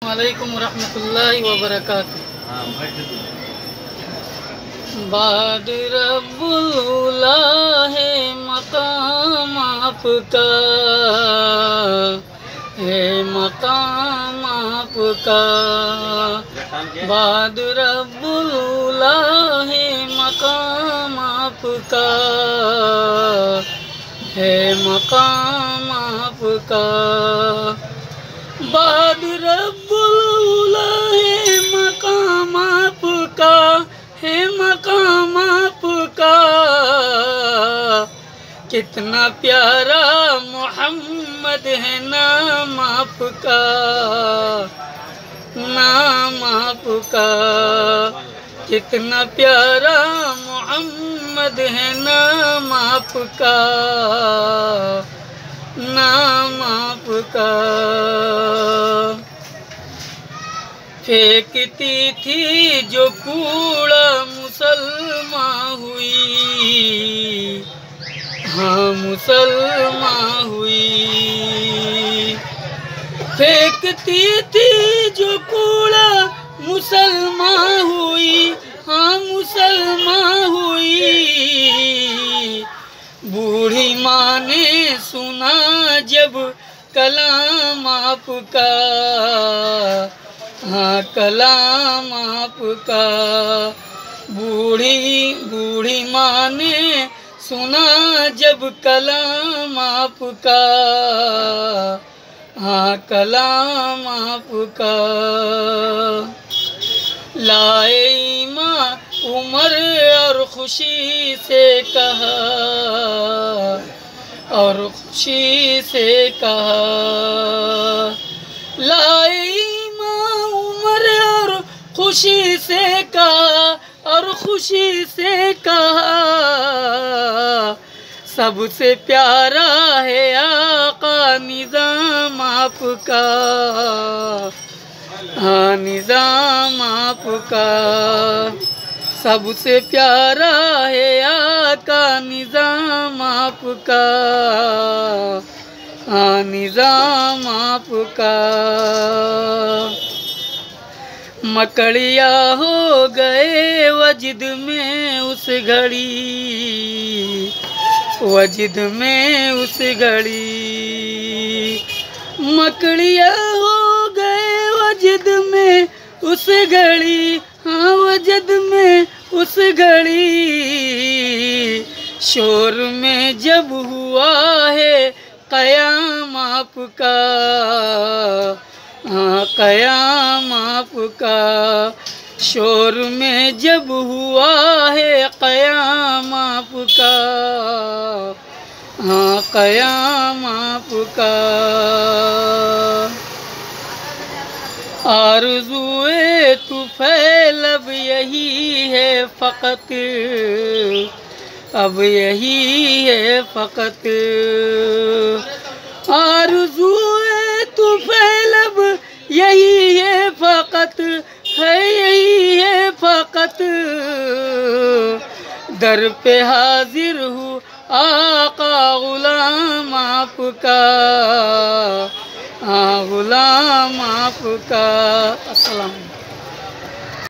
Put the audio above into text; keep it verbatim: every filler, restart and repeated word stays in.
वालेकुम रहमतुल्लाहि व बरकातुहू। बाद रब्बुल उला है मकाम आपका, है मकाम आपका। बाद रब्बुल उला है मकाम आपका, है मकाम आपका। बाद रब्बुल उला है मकाम आपका, है मकाम आपका। कितना प्यारा मोहम्मद है नाम आपका, नाम आपका। कितना प्यारा मोहम्मद है नाम आपका, नाम आपका। फेंकती थी जो कूड़ा मुसलमान हुई, हाँ मुसलमान हुई। फेंकती थी जो कूड़ा मुसलमान हुई, हाँ मुसलमान हुई। बूढ़ी माँ ने सुना जब कलाम आपका, हाँ कलाम आपका। बूढ़ी बूढ़ी माँ ने सुना जब कलाम आपका, हाँ कलाम आपका। लाए ईमां उमर और खुशी से कहा, और खुशी से कहा। लाए ईमां उमर और खुशी से कहा, और खुशी से कहा। सबसे प्यारा है आका निज़ाम आपका, हाँ निज़ाम आपका। सबसे प्यारा है आका निज़ाम आपका, हाँ निज़ाम आपका। मकड़िया हो गए वजद में उस घड़ी, वजद में उस घड़ी। मकड़िया हो गए वजद में उस घड़ी, हाँ वजद में उस घड़ी। शोर में जब हुआ है क़याम आपका, हाँ क़याम आपका। शोर में जब हुआ है क़याम आपका, हाँ क़याम आपका। आरज़ूए तुफ़ैल अब यही है फ़क़त, अब यही है फ़क़त। आरज़ूए तुफ़ैल अब यही है फ़क़त, है यही है फ़क़त। दर पे हाजिर हूँ आका गुलाम आपका, हाँ गुलाम आपका। अस्सलाम।